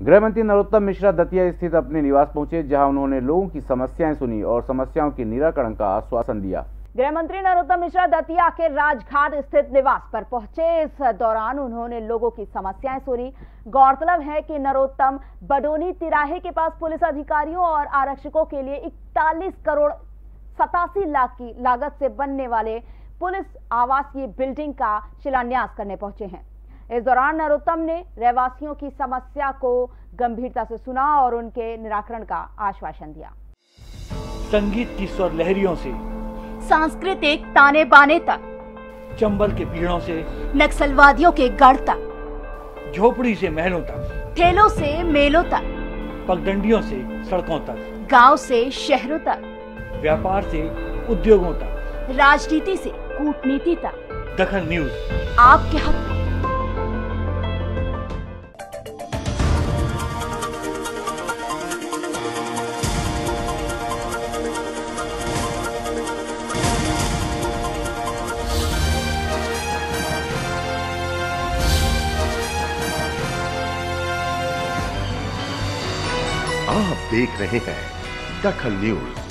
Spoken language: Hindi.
गृह मंत्री नरोत्तम मिश्रा दतिया स्थित अपने निवास पहुंचे, जहां उन्होंने लोगों की समस्याएं सुनी और समस्याओं के निराकरण का आश्वासन दिया। गृह मंत्री नरोत्तम मिश्रा दतिया के राजघाट स्थित निवास पर पहुंचे। इस दौरान उन्होंने लोगों की समस्याएं सुनी। गौरतलब है कि नरोत्तम बडोनी तिराहे के पास पुलिस अधिकारियों और आरक्षकों के लिए 41 करोड़ 87 लाख की लागत से बनने वाले पुलिस आवासीय बिल्डिंग का शिलान्यास करने पहुंचे हैं। इस दौरान नरोत्तम ने रहवासियों की समस्या को गंभीरता से सुना और उनके निराकरण का आश्वासन दिया। संगीत की स्वर लहरियों से सांस्कृतिक ताने बाने तक, चंबल के पीड़ों से नक्सलवादियों के गढ़ तक, झोपड़ी से महलों तक, ठेलों से मेलों तक, पगडंडियों से सड़कों तक, गांव से शहरों तक, व्यापार से उद्योगों तक, राजनीति से कूटनीति तक, दखल न्यूज आपके हक में। आप देख रहे हैं दखल न्यूज।